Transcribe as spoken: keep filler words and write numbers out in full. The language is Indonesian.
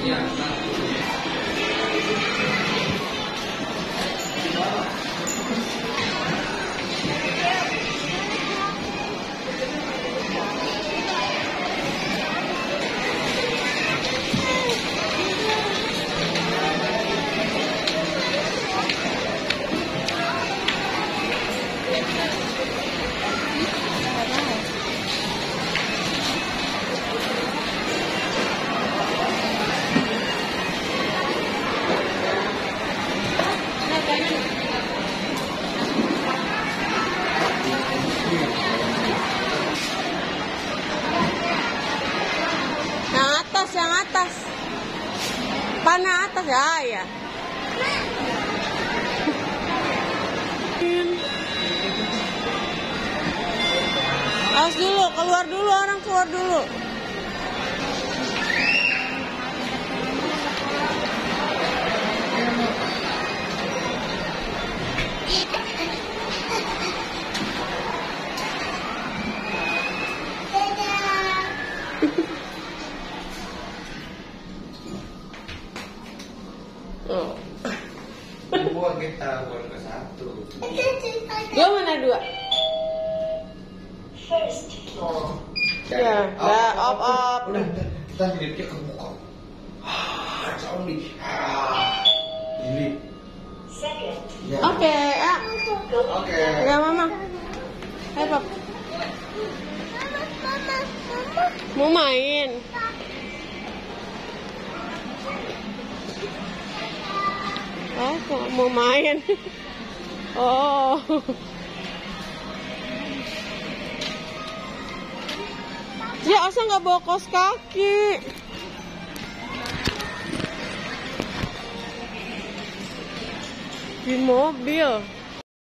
Yang atas, panah atas ya, ya. Awas dulu, keluar dulu, orang keluar dulu. Oh. Dua kita buat ke satu. Dua mana dua? First floor. Ya, udah op op. Udah, kita lihatnya ke muka. Ah, zombie. Ah, ini. Second. Ya. Oke, ah. Oke. Ya mama. Hai pap. Mau main? Oh, kok mau main? Oh. Ya, Asa nggak bawa kaos kaki. Di mobil.